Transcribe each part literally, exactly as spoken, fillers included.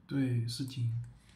对，是金。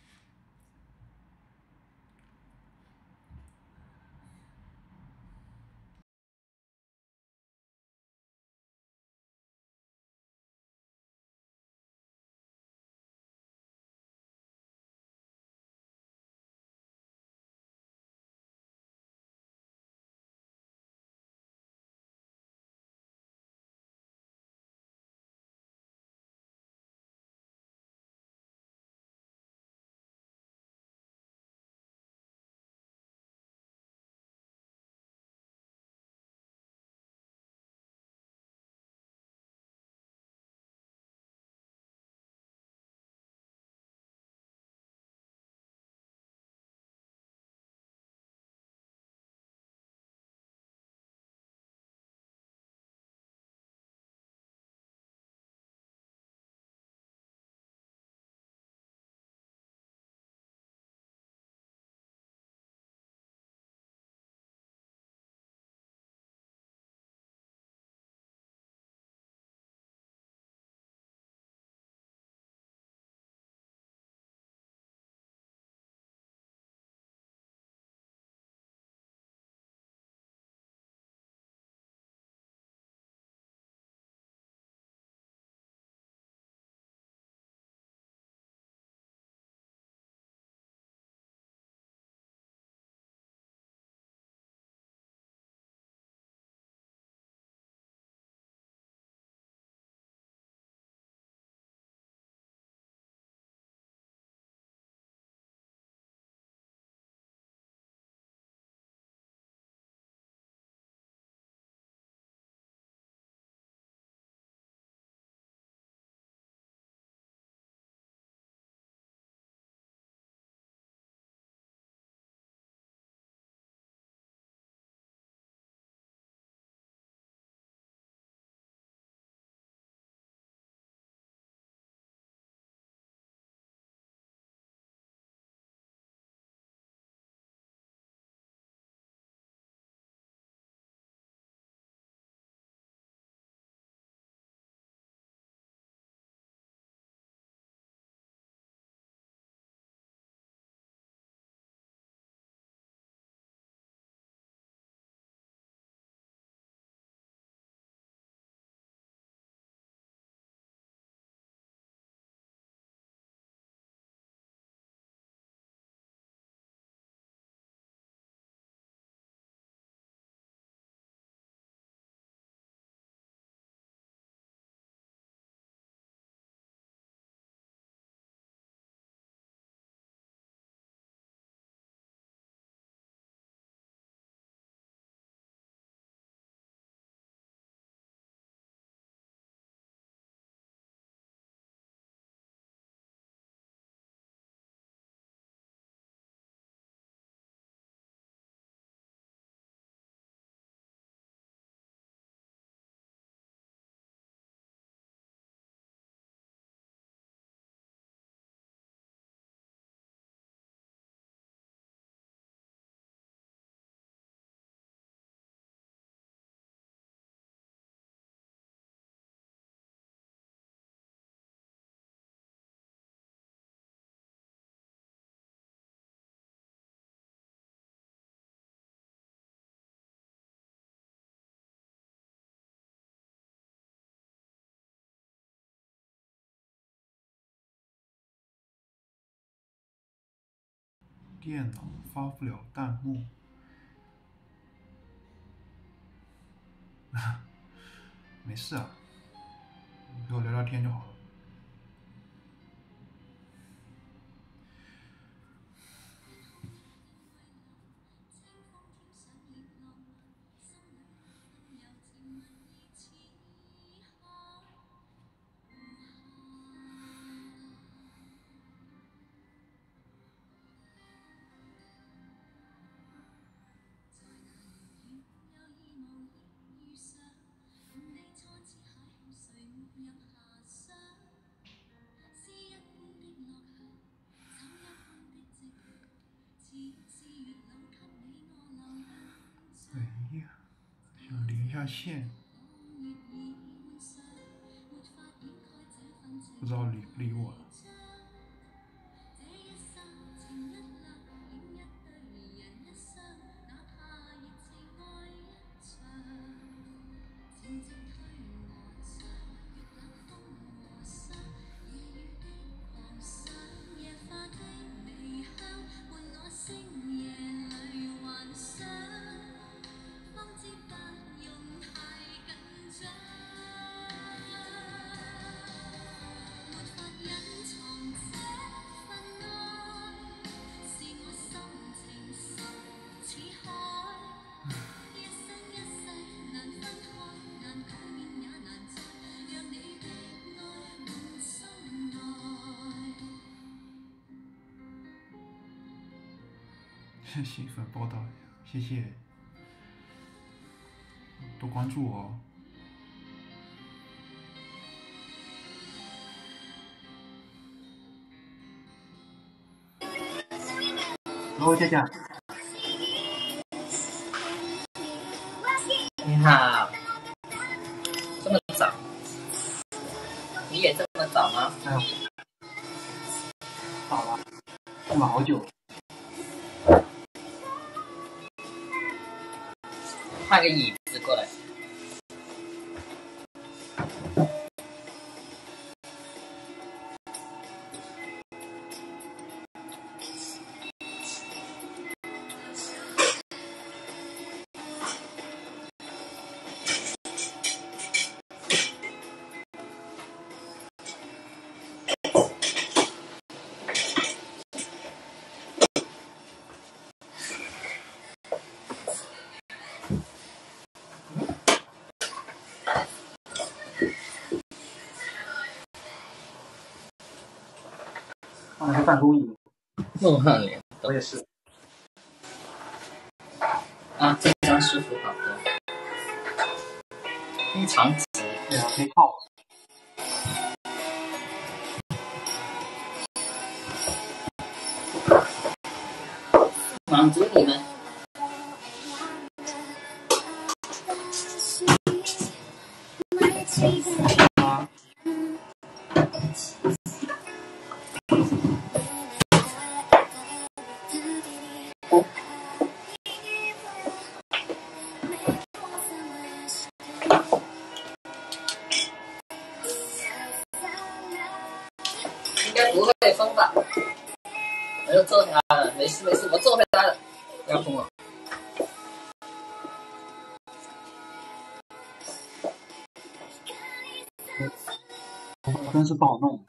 电脑发不了弹幕。没事啊，你陪我聊聊天就好了。哎呀，想连一下线，不知道理不理我了。 新闻报道，谢谢，多关注我哦。然后佳佳， 你好，这么早？你也这么早吗？ 哎，早了，用了好久。 换个椅子过来。 换了个办公椅。 梦幻联动。 我也是。 啊，这张舒服好多。非常直。 对啊，可以靠。 满足你们。 啊。 应该不会疯吧？我又揍他了，没事没事，我揍回他了，不要疯了。 真是不好弄。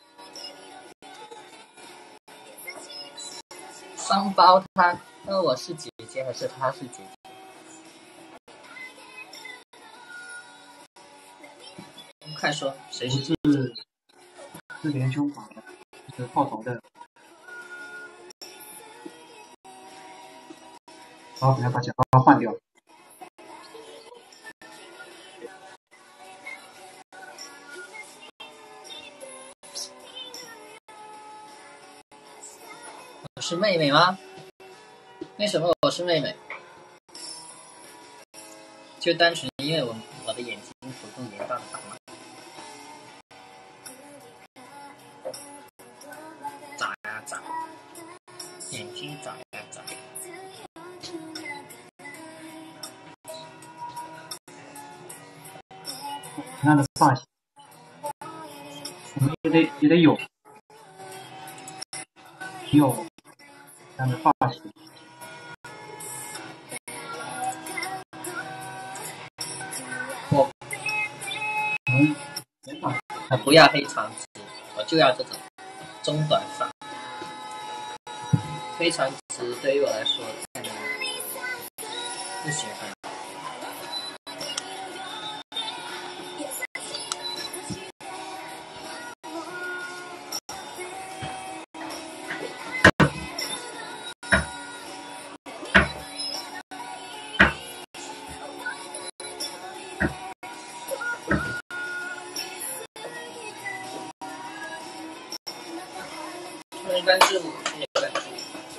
双胞胎，那我是姐姐还是他是姐姐？快说，谁是？ 是是连胸房的，是炮头的。好，我要把剪刀换掉。 我是妹妹吗？为什么我是妹妹？就单纯因为我我的眼睛不够严大的大吗？眨呀眨，眼睛眨呀眨。 同样的发型，我们也得也得有，有这样的发型。 我嗯，没发型。 我不要黑长直，我就要这种中短发。非常直对于我来说太难了，不喜欢。没关注，没关注。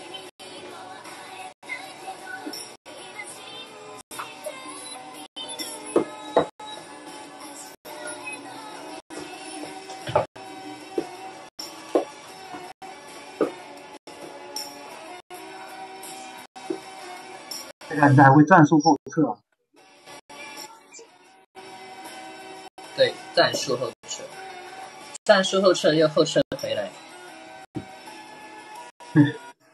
这个你还会战术后撤啊？ 对，战术后撤，战术后撤又后撤回来。 嗯。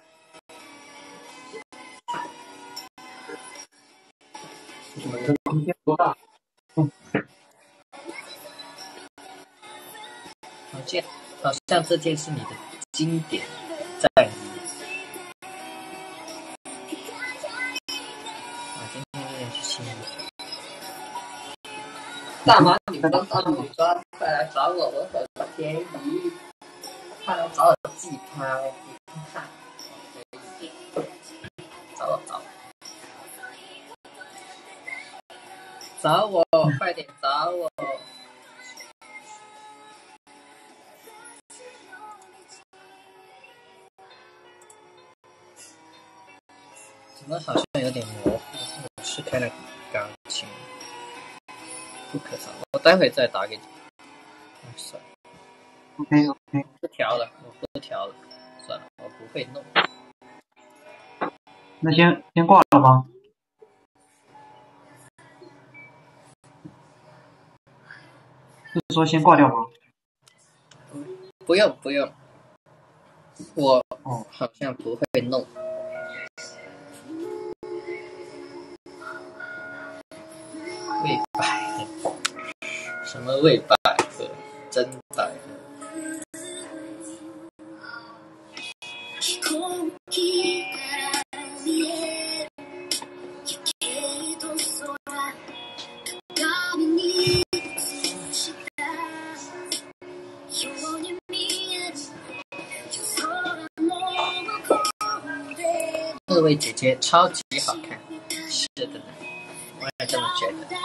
你们的空间多大？嗯。 好像好像这件是你的经典战役。啊，今天这件是新的。大妈女装少女装，快来找我，我很便宜。快来找我寄拍，你看看。 找我，快点找我！怎么好像有点模糊？我是开了钢琴，不可操！我待会再打给你。算了 OK OK， 不调了，我不调了，算了，我不会弄。 那先先挂了吗？是说先挂掉吗？ 不用不用，我哦， 好像不会弄。喂百合，什么喂百合？真百合。各位姐姐超级好看，是的呢，我也这么觉得。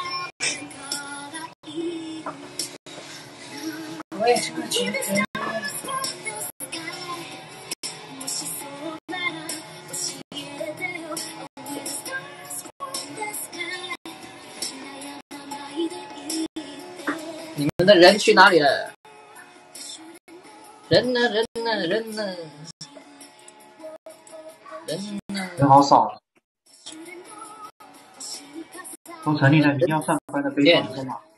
我也这么觉得。你们的人去哪里了？人呢？人呢？人呢？人呢？ 人好少，都成立了你要上班的悲伤中嘛。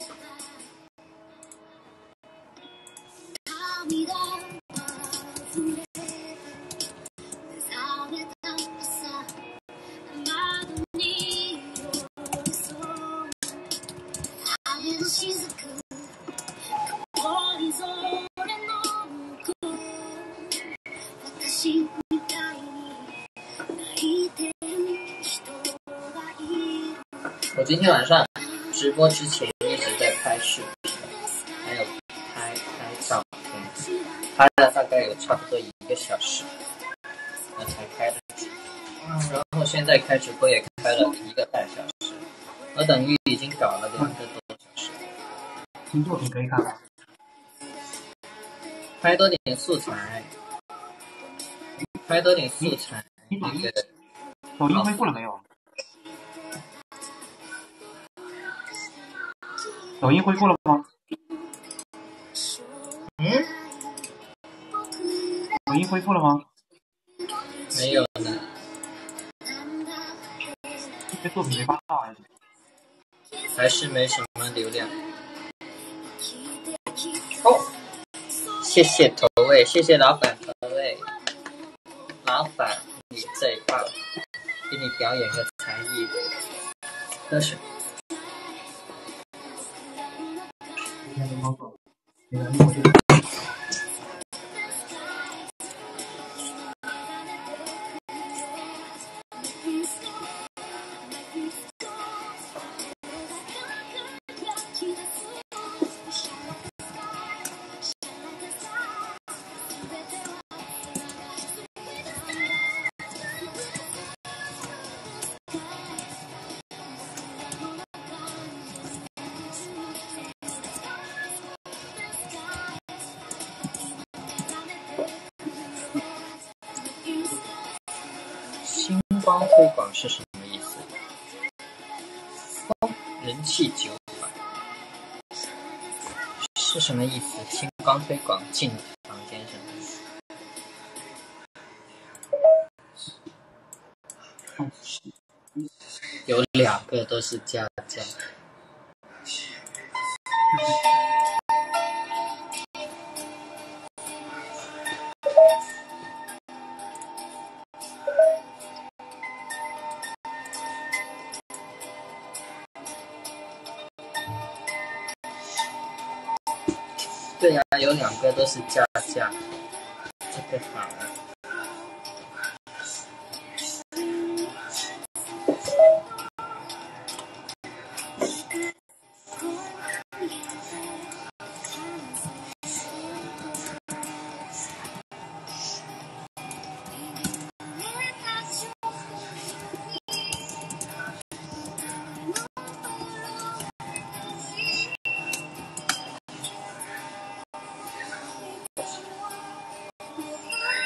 我今天晚上直播之前一直在拍视频，还有拍拍照片，拍了大概有差不多一个小时，那才开的直播。然后现在开直播也开了一个半小时，我等于已经搞了两个多小时。 新作品可以看吗？ 拍多点素材，拍多点素材。 你抖音那个抖音恢复了没有？抖音恢复了吗？ 嗯？ 抖音恢复了吗？ 没有呢。 这作品没发到还是？ 还是没什么流量。哦，谢谢投喂，谢谢老板投喂，老板你最棒，给你表演个才艺，喝水。星光推广是什么意思？光人气九百是什么意思？星光推广进房间什么意思？有两个都是加价。对呀、啊，有两个都是加价，这个好了。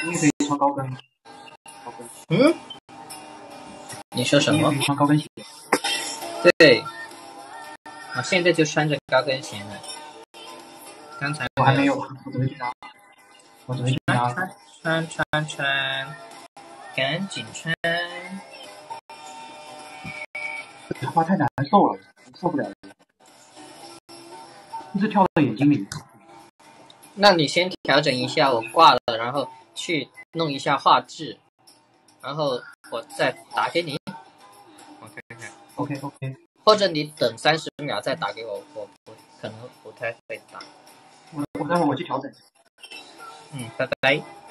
你也可以穿高跟。高跟。 嗯？你说什么你也可？以穿高跟鞋。 对，我现在就穿着高跟鞋呢。刚才我还没有，我准备去拿。我准备去拿。 穿穿穿穿，赶紧穿。 这花太难受了，受不了了，一直跳到眼睛里。 那你先调整一下，我挂了，然后去弄一下画质，然后我再打给你。我看看。 OK OK。 或者你等三十秒再打给我，我我可能不太会打。 我我待会儿我去调整。 嗯，拜拜。